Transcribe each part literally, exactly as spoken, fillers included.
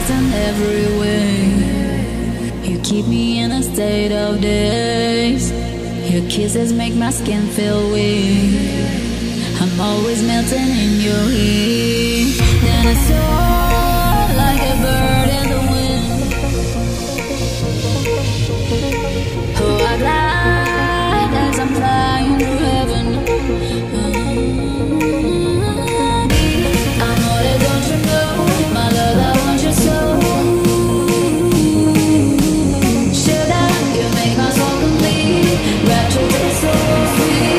paradise in every way. You keep me in a state of daze. Your kisses make my skin feel weak. I'm always melting in your heat. Then I soar like a bird in the wind. Oh, I glide as I'm flying through heaven. I'm all that, don't you know? My love, I want you so. Sugar, you make my soul complete. Rapture is so sweet.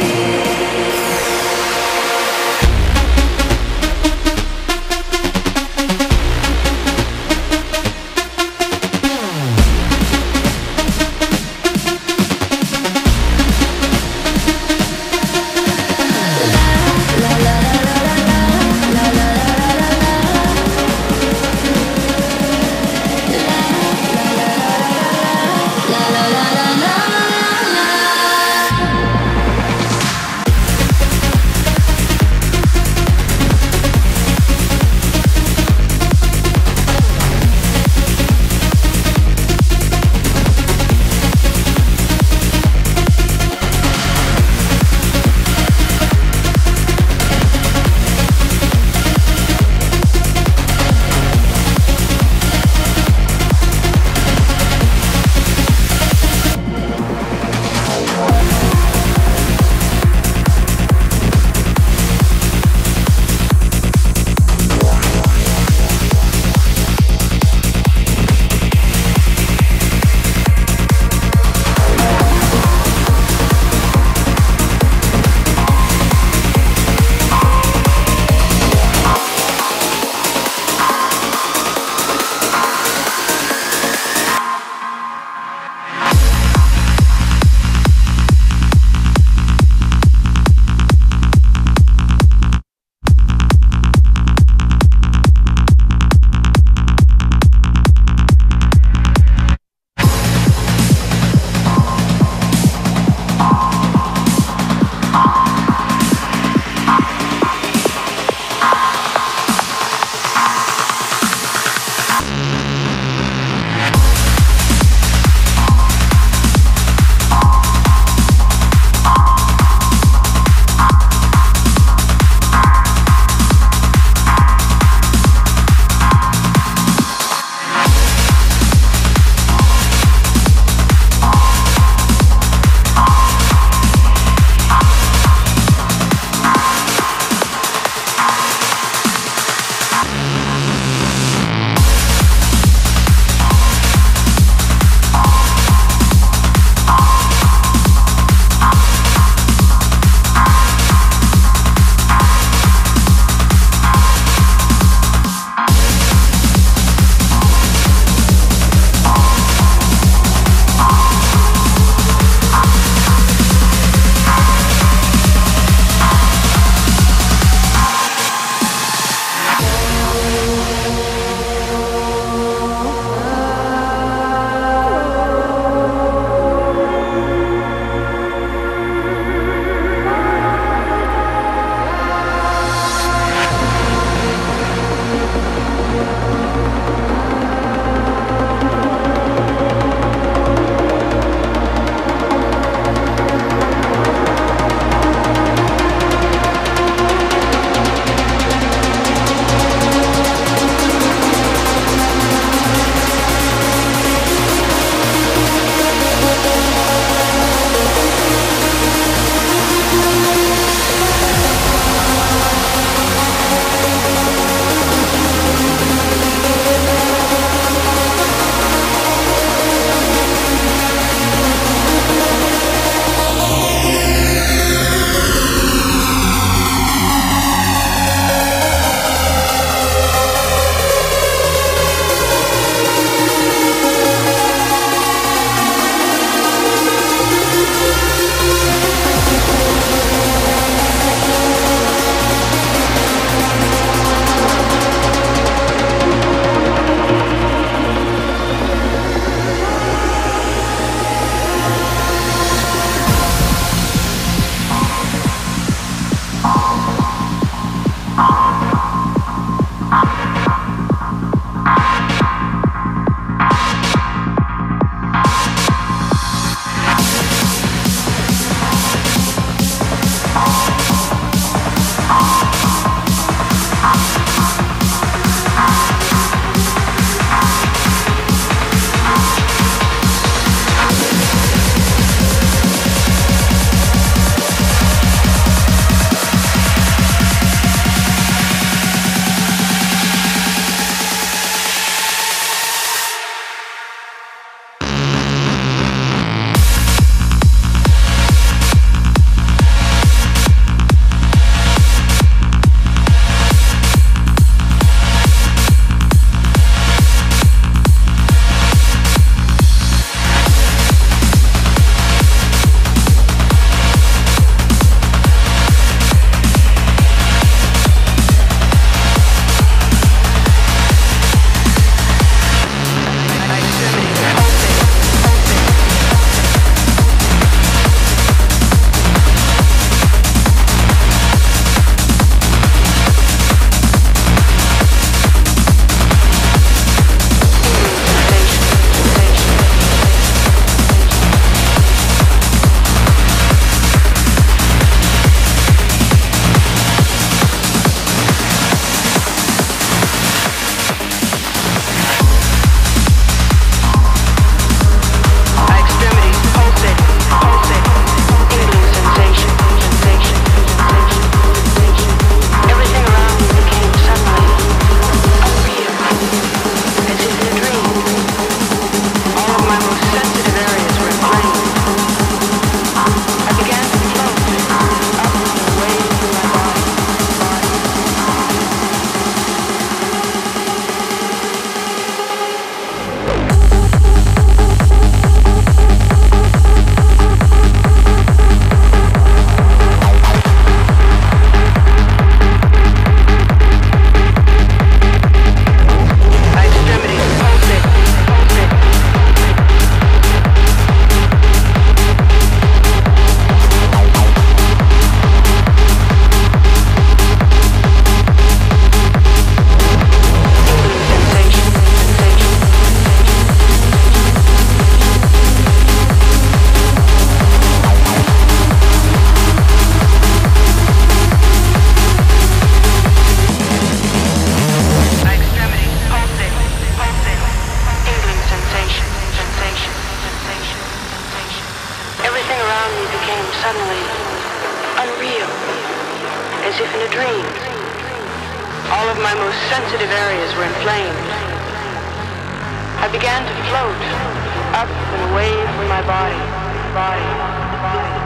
dreams. All of my most sensitive areas were inflamed. I began to float up and away from my body, body, body.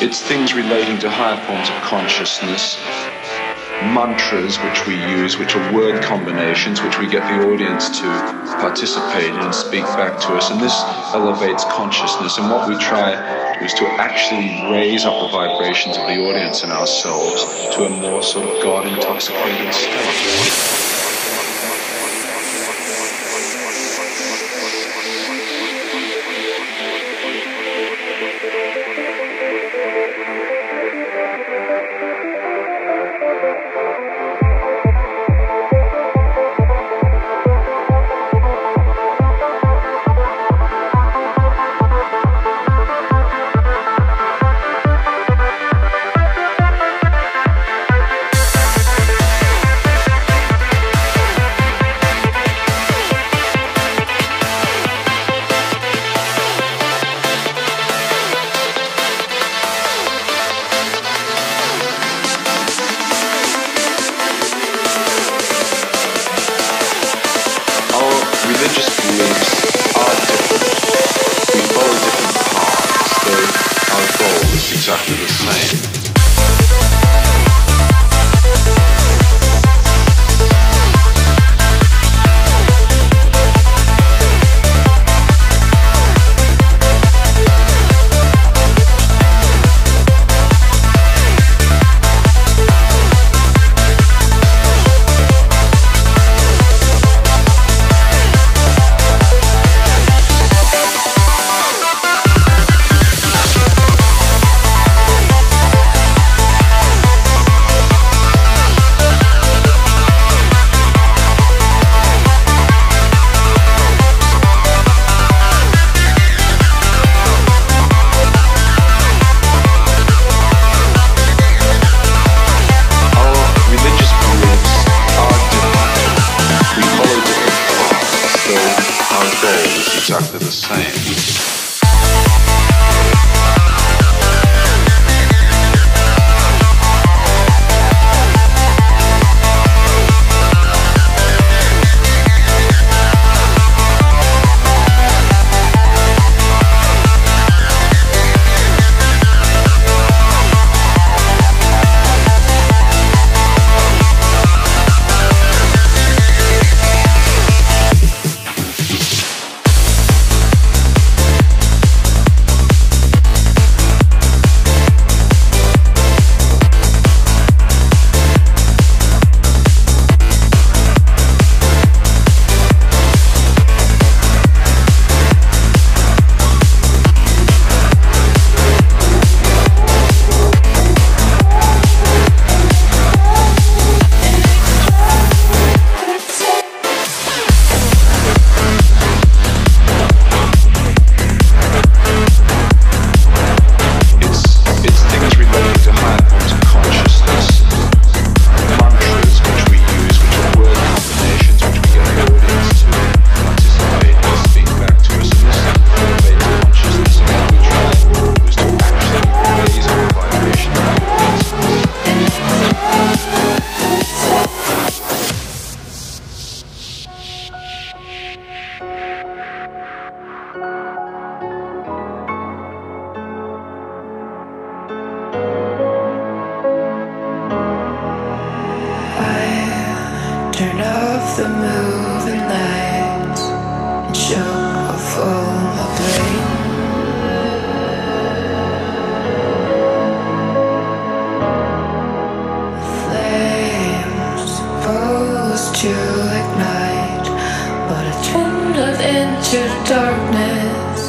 It's things relating to higher forms of consciousness, mantras which we use, which are word combinations which we get the audience to participate in and speak back to us, and this elevates consciousness. And what we try is to actually raise up the vibrations of the audience and ourselves to a more sort of God-intoxicated state. Exactly the same. Exactly the same. Turn off the moving lights and shook off all my brain. Flames supposed to ignite, but I dwindled into darkness,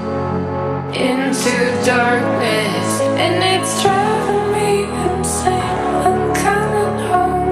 into darkness, and it's driving me insane. I'm coming home.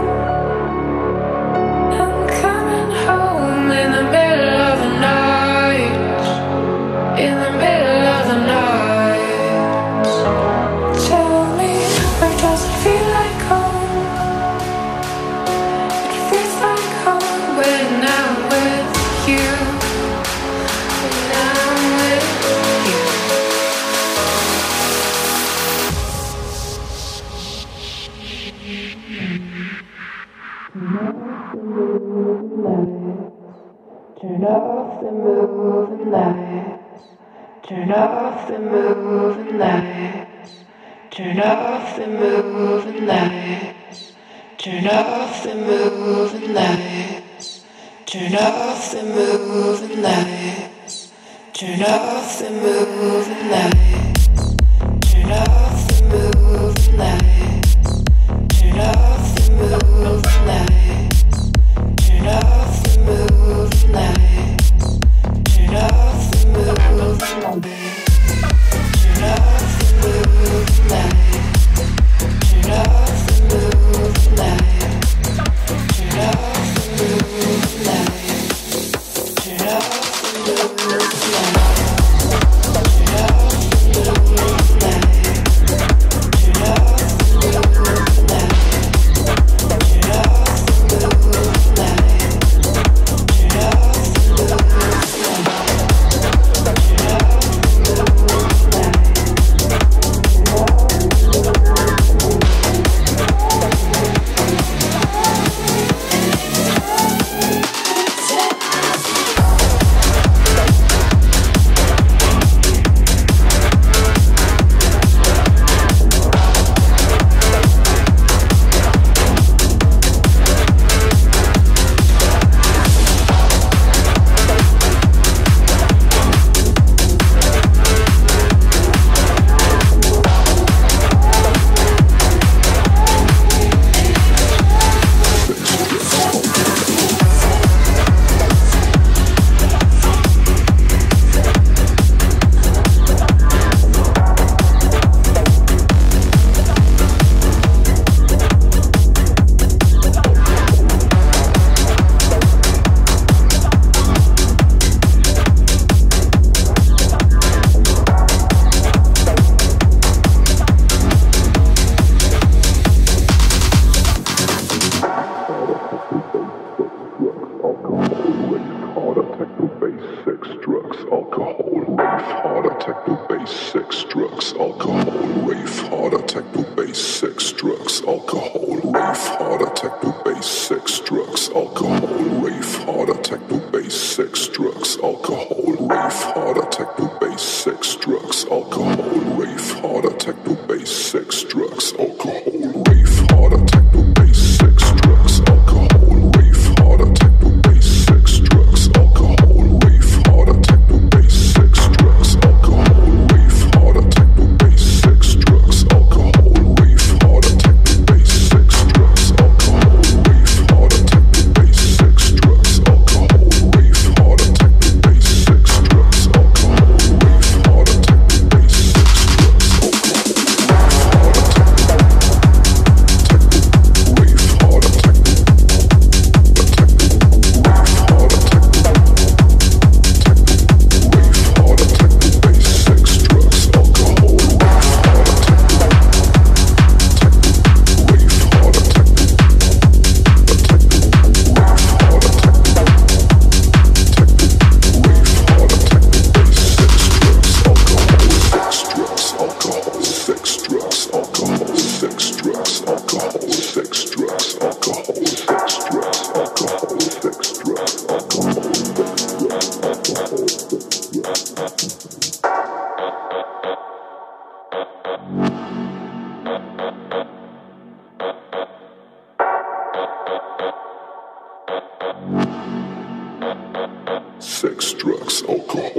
Turn off the moving lights. Turn off the moving lights. Turn off the moving lights. Turn off the moving lights. Turn off the moving lights. Turn off the moving lights. Turn off the moving lights. Turn off the moving lights. Turn off the moving lights. Turn off the moving lights. Turn off the moving lights. Turn off the moving lights. Turn off the moving lights. Turn off the moving lights. Turn off the moving lights. Turn off the moving lights. Turn off the moving lights. Turn off the moving lights. Turn off the moving lights. Sex, drugs, alcohol.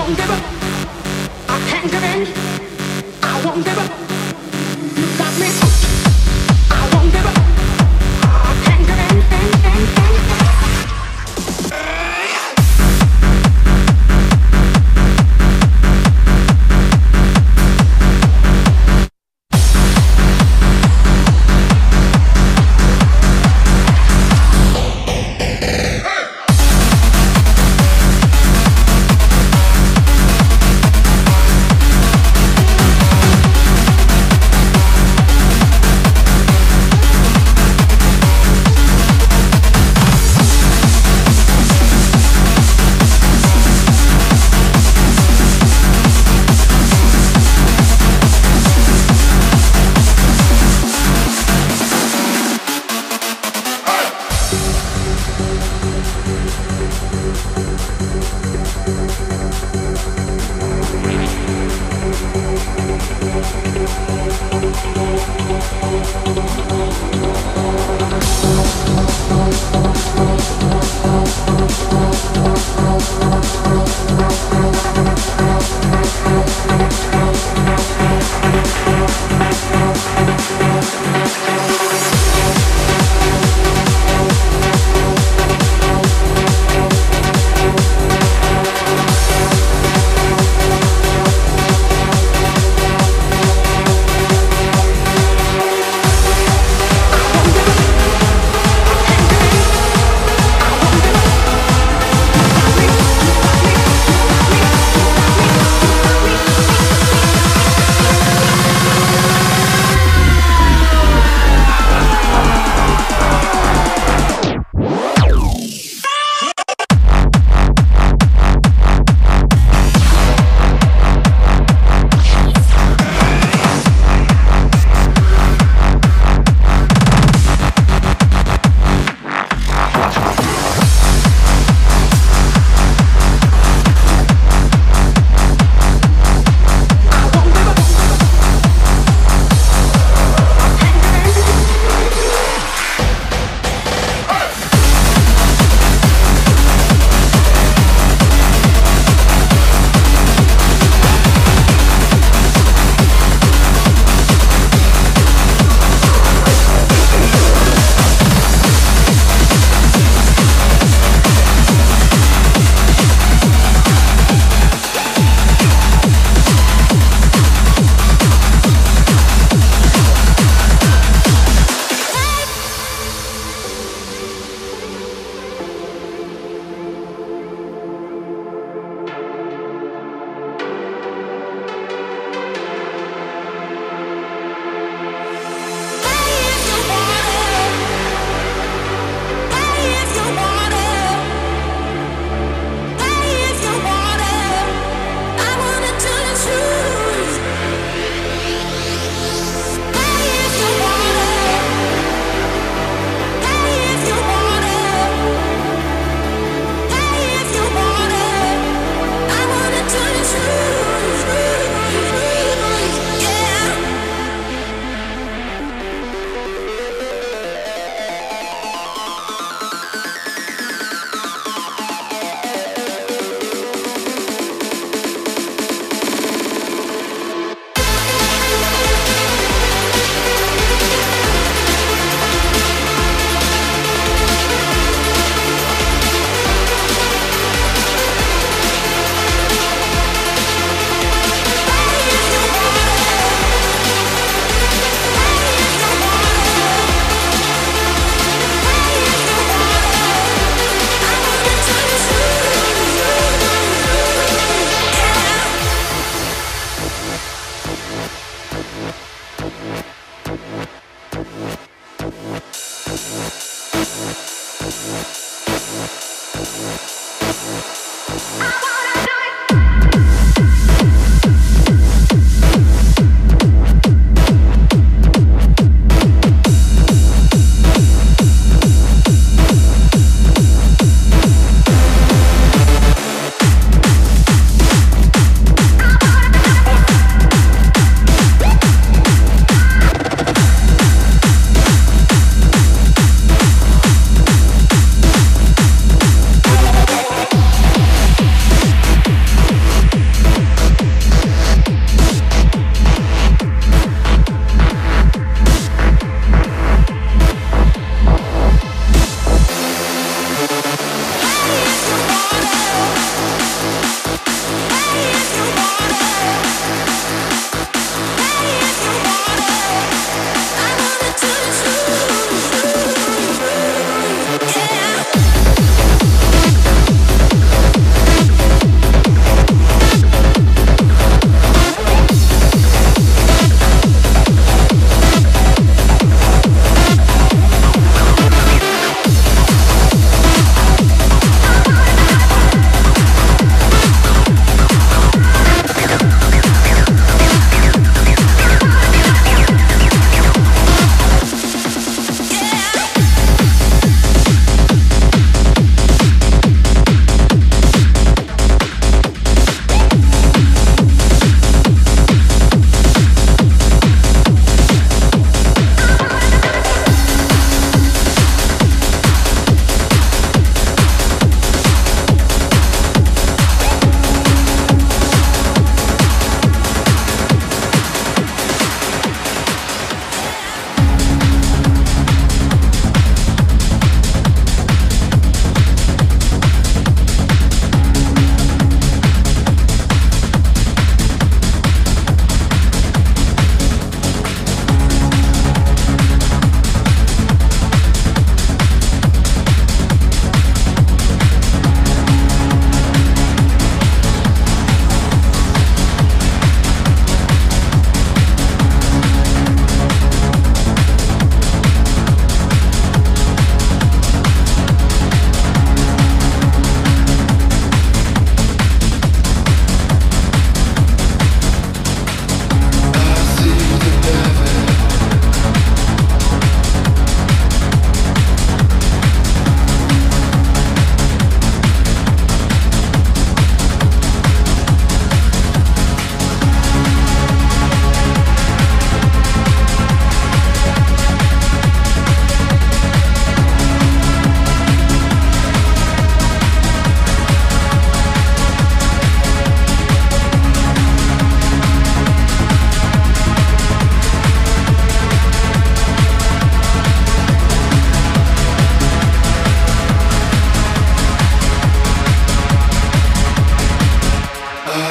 won't give up. I can't give in. I won't give up. You got me. I won't give up. I can't give in.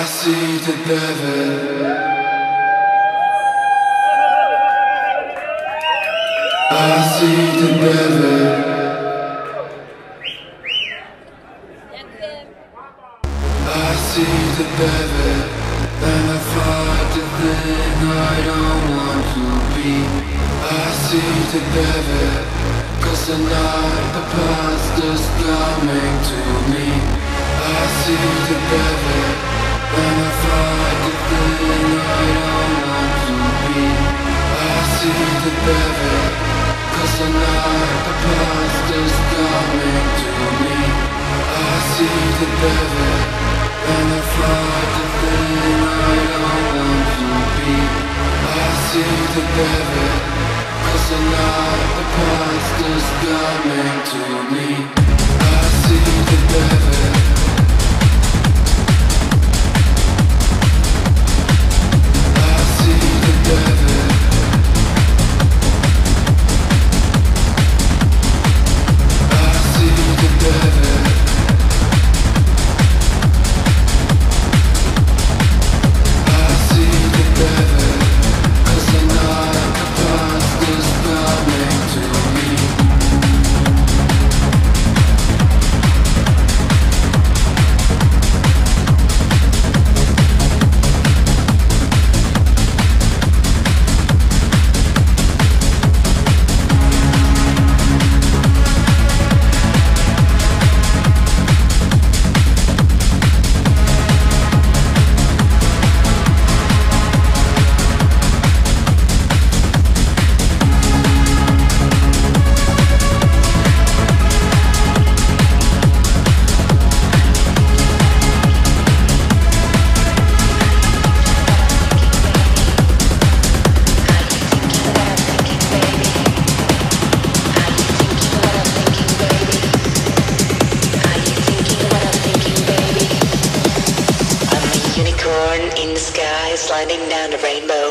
see the devil. I see the devil. I see the devil, and I fight the thing I don't want to be. I see the devil, cause the night the past is coming to me. I see the devil, and I fight the thing I don't want to be. I see the devil, cause the night the past is coming to me. I see the devil, and I fight the thing I don't want to be. I see the devil, cause the night the past is coming to me. I see the devil. I see the devil. I see the devil. I see the devil, cause the night the past is coming to me. In the sky, sliding down the rainbow.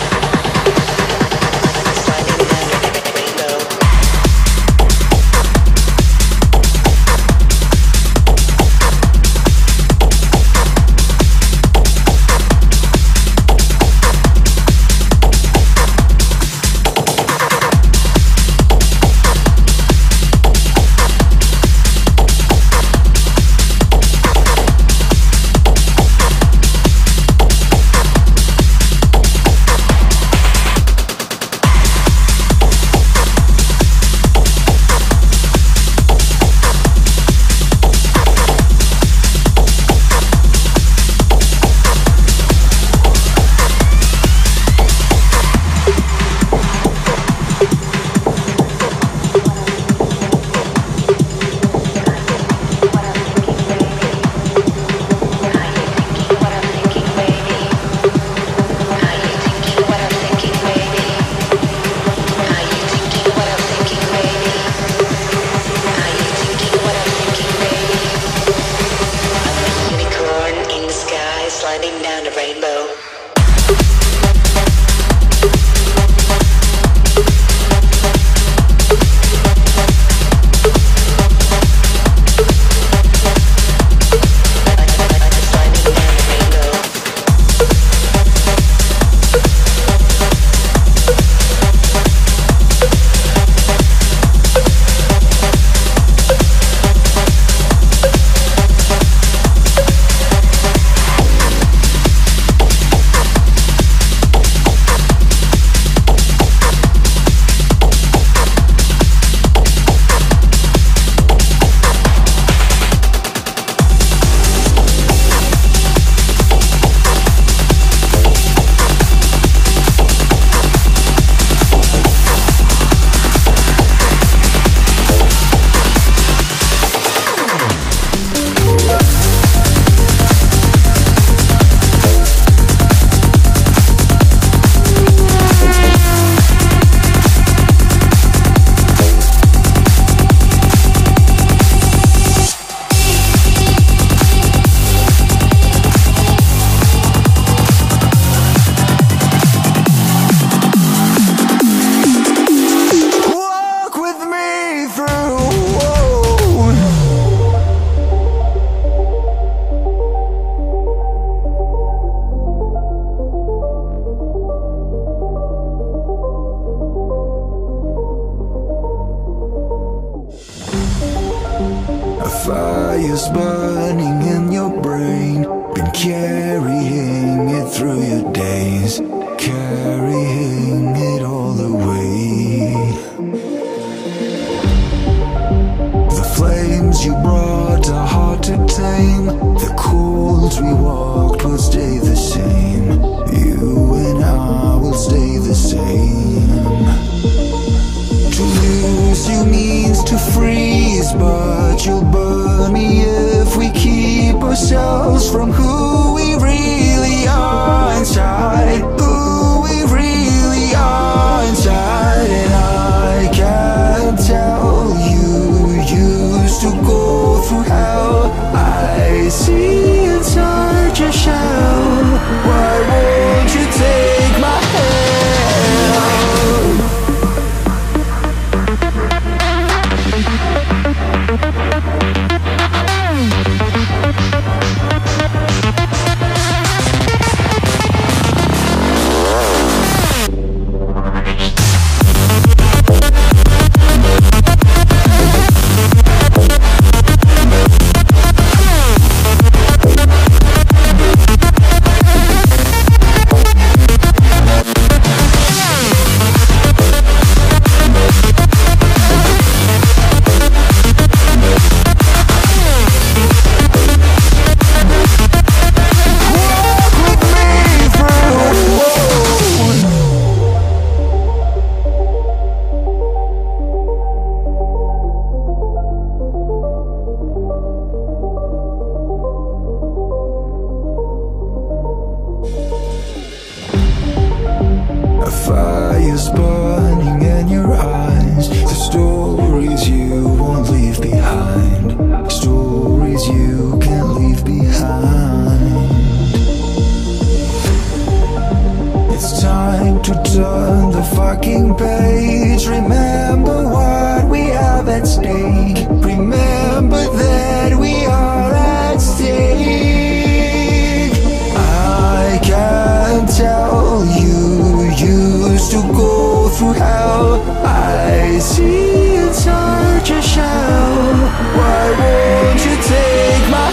I fire's burning in your brain, been carrying it through your days, carrying it all the way. The flames you brought are hard to tame, the cold we walked will stay the same, you and I will stay the same. To lose you means to freeze, but you'll burn me if we keep ourselves from who we really are inside, who we really are inside. And I can't tell you used to go through hell, I see inside your shell. Why won't you take my hand? Fire's burning in your eyes, the stories you won't leave behind, stories you can't leave behind. It's time to turn the fucking page, remember what we have at stake, remember that we are at stake. I can't tell you used to go through hell, I see inside your shell. Why won't you take my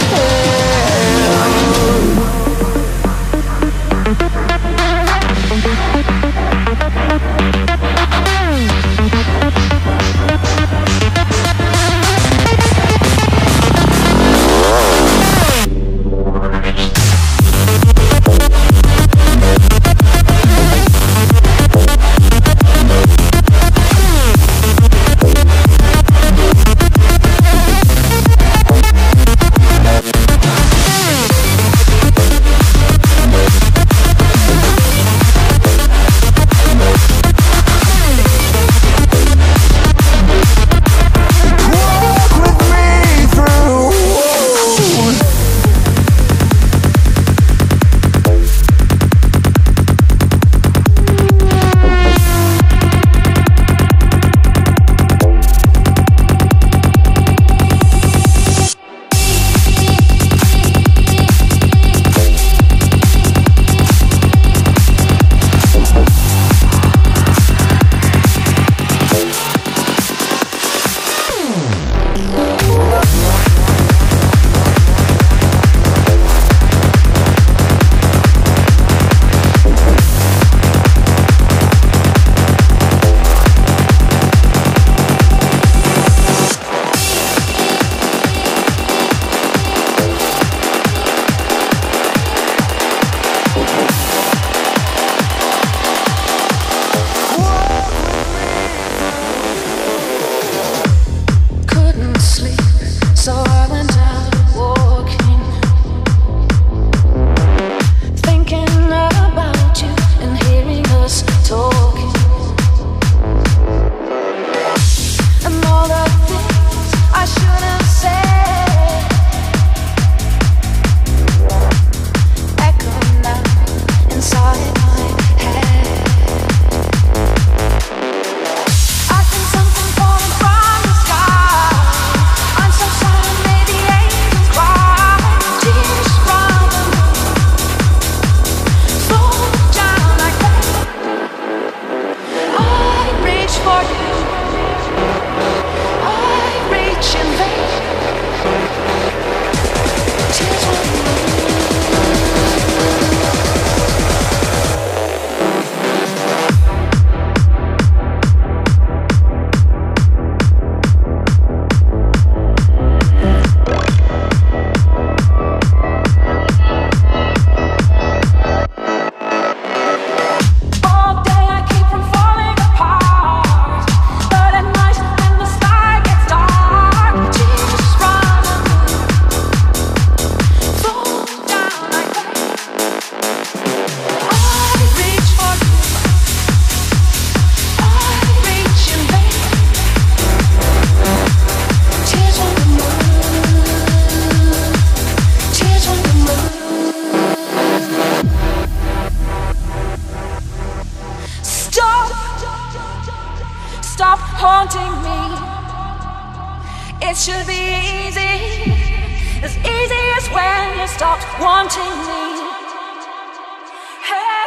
stop haunting me. It should be easy, as easy as when you stopped wanting me. Hey.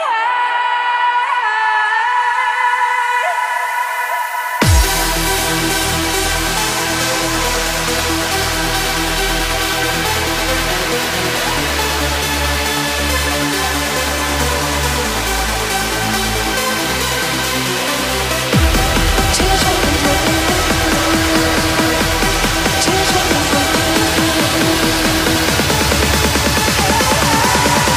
Tears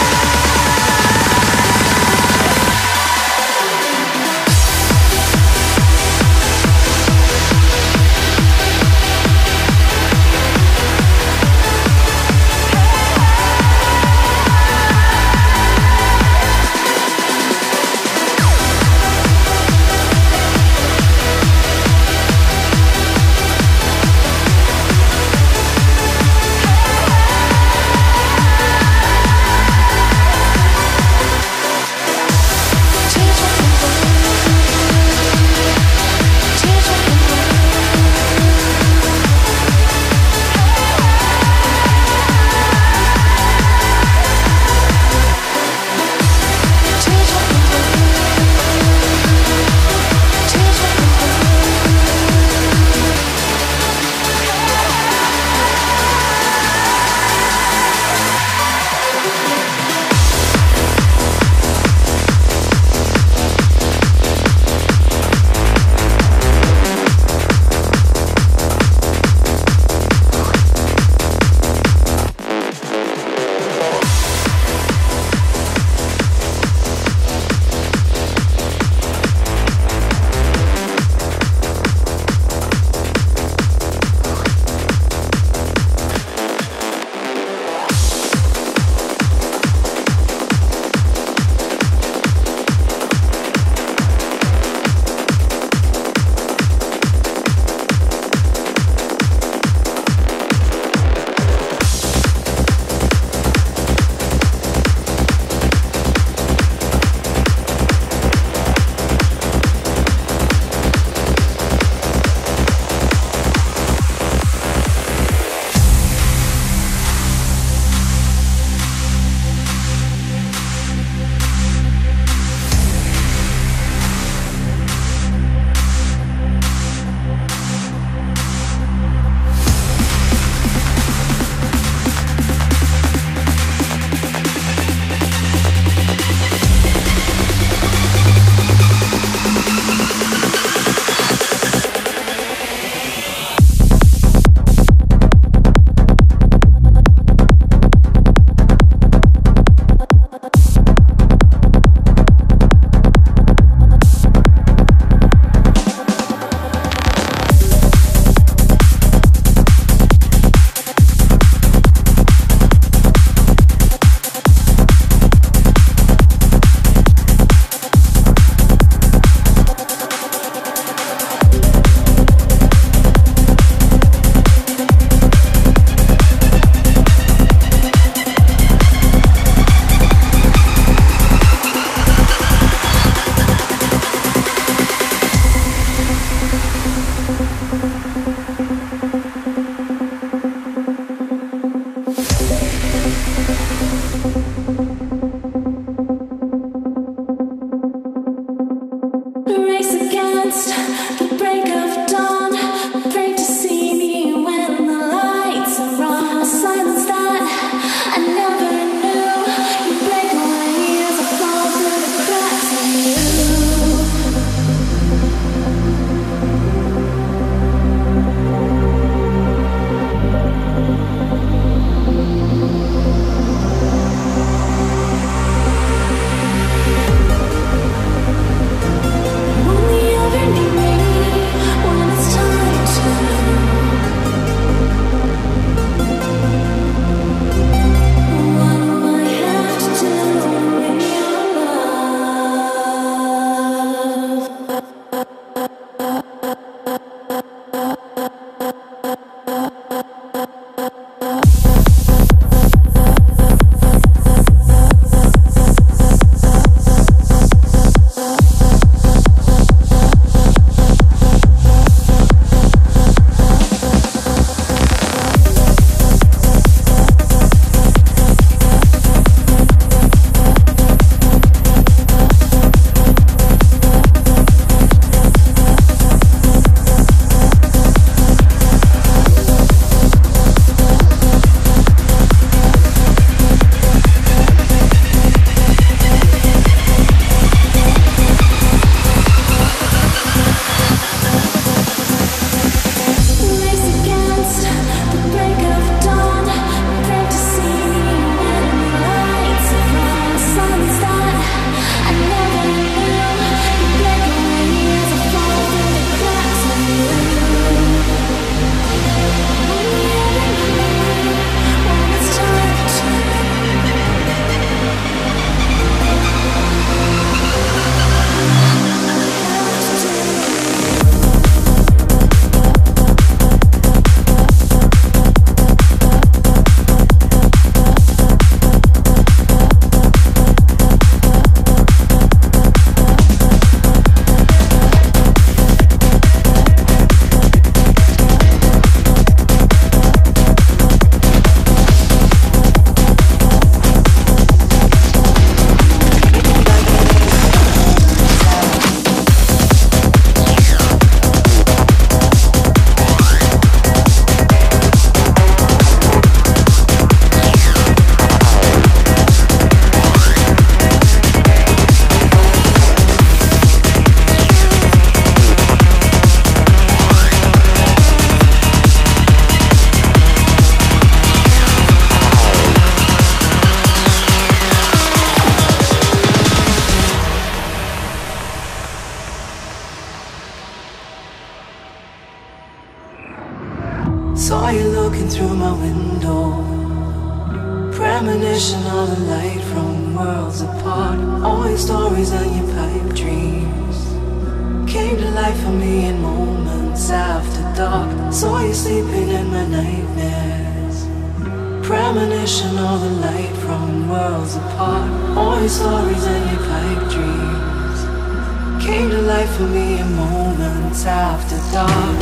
Saw you looking through my window, premonition of the light from worlds apart. All your stories and your pipe dreams came to life for me in moments after dark. Saw you sleeping in my nightmares, premonition of the light from worlds apart. All your stories and your pipe dreams came to life for me in moments after dark.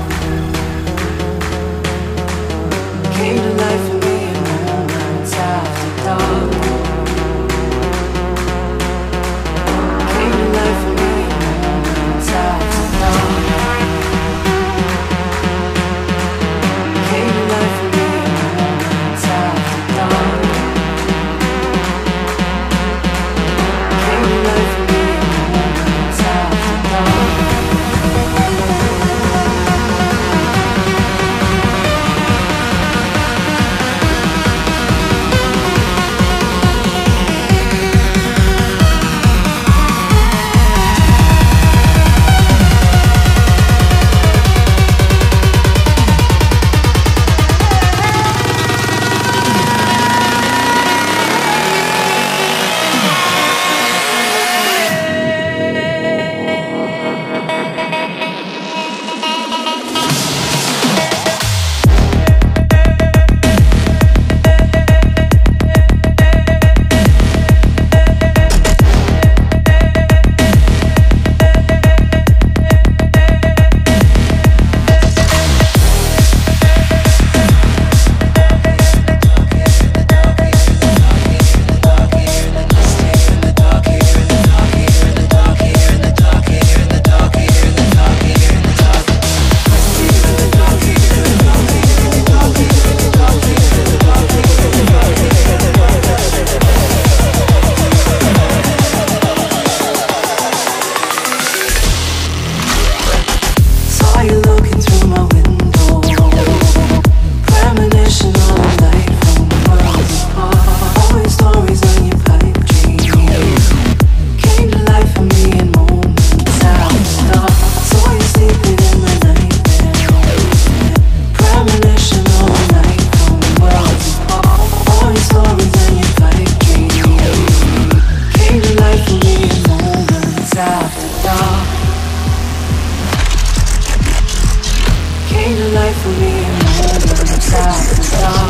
Came to life for me in moments after dark. Came to life for me in moments after dark. Came to life for me in moments after dark. Came to life for me in moments after dark. Came to life for me in moments after dark.